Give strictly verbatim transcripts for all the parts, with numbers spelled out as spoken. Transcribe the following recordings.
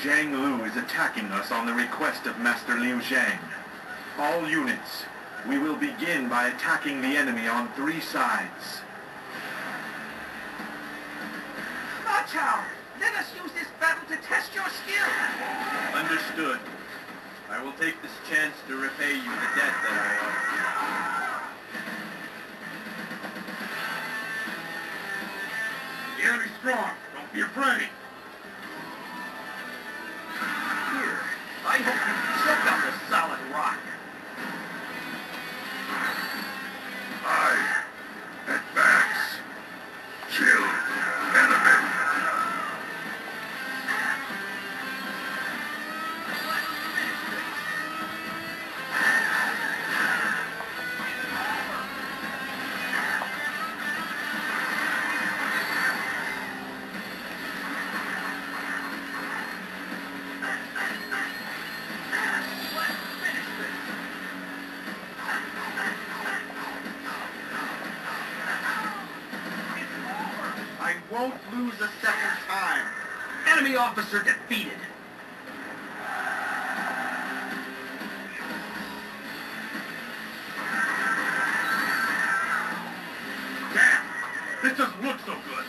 Zhang Lu is attacking us on the request of Master Liu Zhang. All units, we will begin by attacking the enemy on three sides. Ma Chao, let us use this battle to test your skill. Understood. I will take this chance to repay you the debt that I owe. The enemy's strong. Don't be afraid. Here, I hope you check out the solid rock. I advance. Kill enemy. Won't lose a second time. Enemy officer defeated. Damn! This doesn't look so good.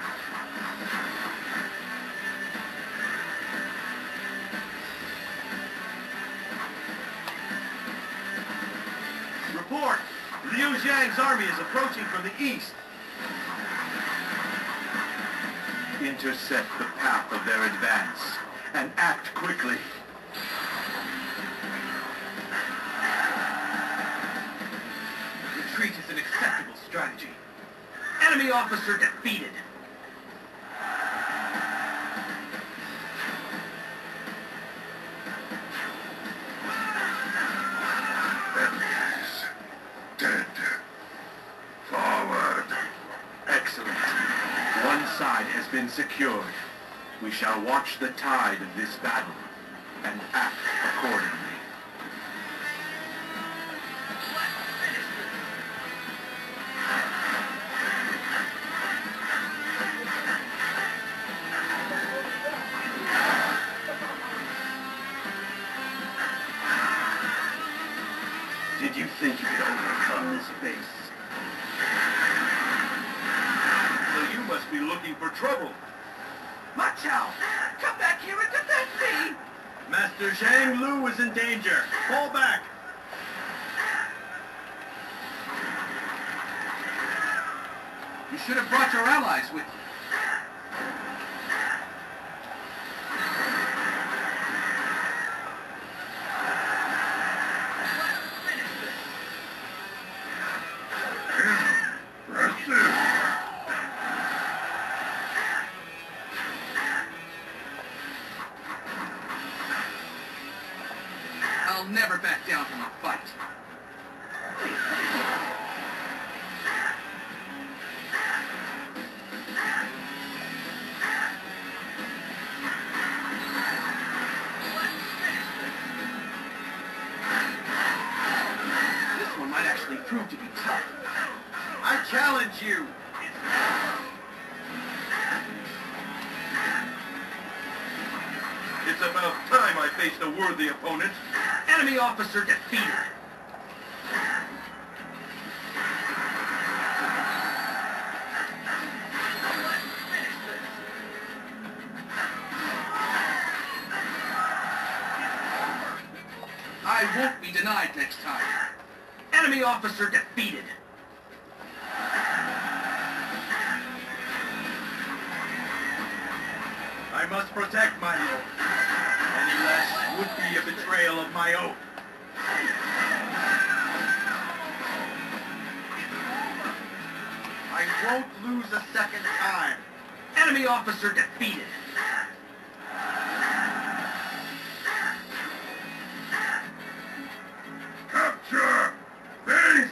Report! Liu Zhang's army is approaching from the east. Intercept the path of their advance, and act quickly. Retreat is an acceptable strategy. Enemy officer defeated. Enemies dead. Forward. Excellent. One side has been secured. We shall watch the tide of this battle and act accordingly. Did you think you could overcome this base? You must be looking for trouble. Ma Chao, come back here and defend me! Master Zhang Lu is in danger. Fall back. You should have brought your allies with you. I'll never back down from a fight. This one might actually prove to be tough. I challenge you! It's about time I faced a worthy opponent. Enemy officer defeated. I won't be denied next time. Enemy officer defeated. I must protect my lord. Any less would be a betrayal of my oath. I won't lose a second time. Enemy officer defeated. Capture base.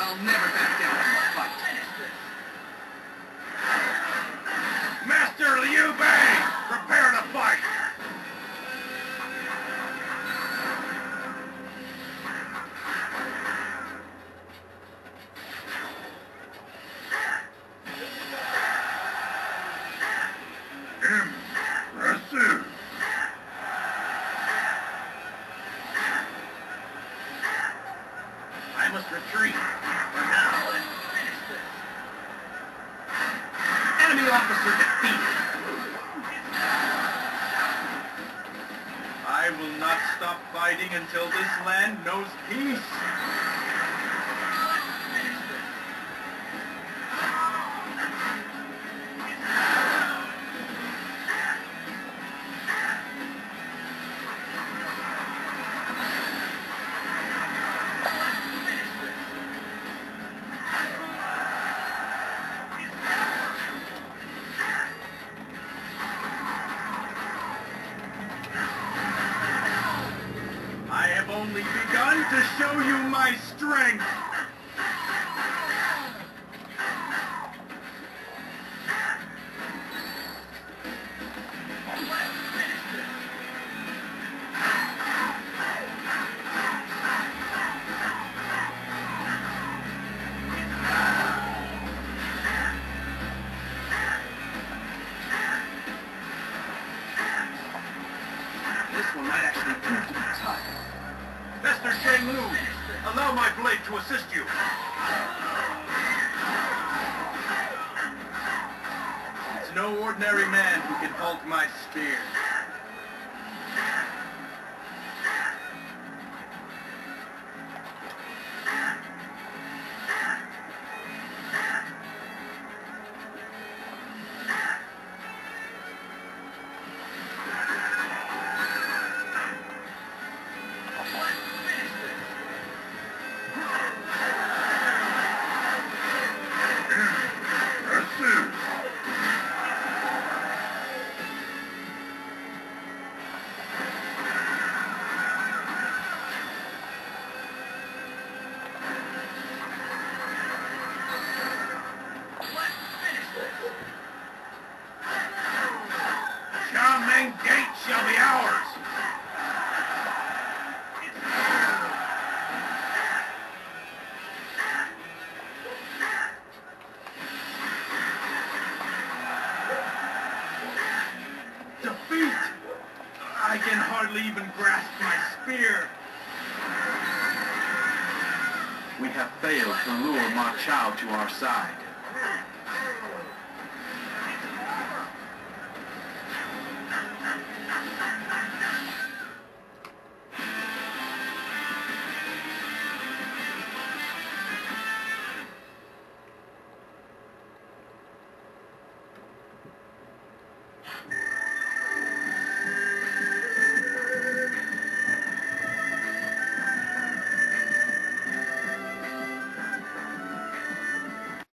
I'll never back down from a fight. Master Liu Bei, prepare to fight! Impressive! I must retreat for now. Enemy officer defeated. I will not stop fighting until this land knows peace. I have only begun to show you my strength. This one might actually prove to be tough. Mister Shang Lu, allow my blade to assist you. It's no ordinary man who can halt my spear. Impressive! Jia Meng Gate shall be ours! Defeat! I can hardly even grasp my spear. We have failed to lure Ma Chao to our side.